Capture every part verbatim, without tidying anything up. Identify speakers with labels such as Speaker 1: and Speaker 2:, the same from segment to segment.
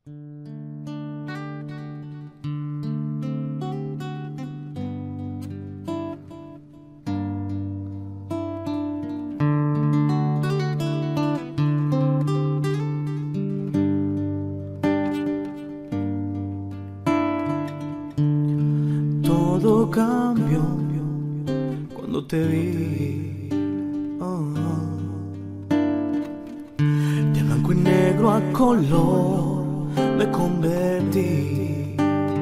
Speaker 1: Todo cambió cuando te vi, oh, oh. De blanco y negro a color me convertí.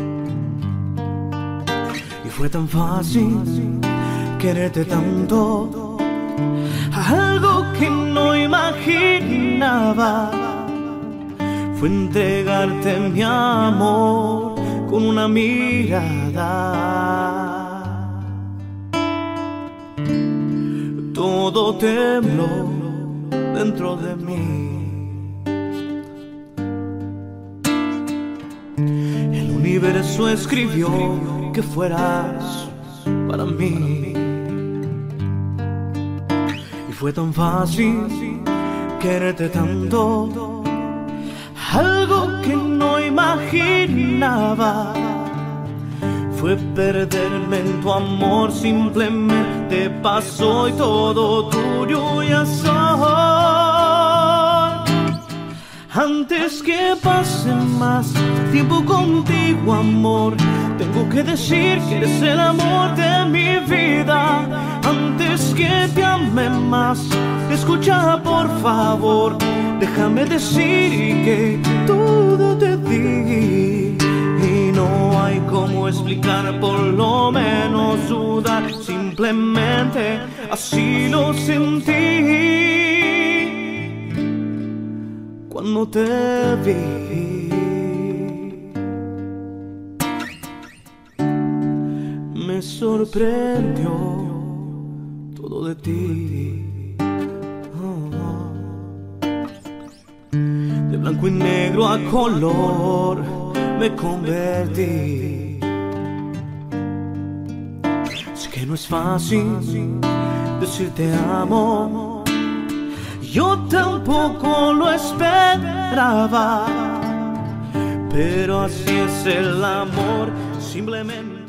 Speaker 1: Y fue tan fácil quererte tanto, algo que no imaginaba. Fue entregarte mi amor con una mirada. Todo tembló dentro de mí. El universo escribió que fueras para mí. Y fue tan fácil quererte tanto, algo que no imaginaba. Fue perderme en tu amor, simplemente pasó y todo tuyo ya soy. Antes que pase más tiempo contigo, amor, tengo que decir que eres el amor de mi vida. Antes que te ame más, escucha por favor, déjame decir que todo te di. Y no hay cómo explicar, por lo menos dudar, simplemente así lo sentí cuando te vi. Me sorprendió todo de ti, oh, oh. De blanco y negro a color me convertí. Sé que no es fácil decir te amo, yo tampoco lo esperaba, pero así es el amor, simplemente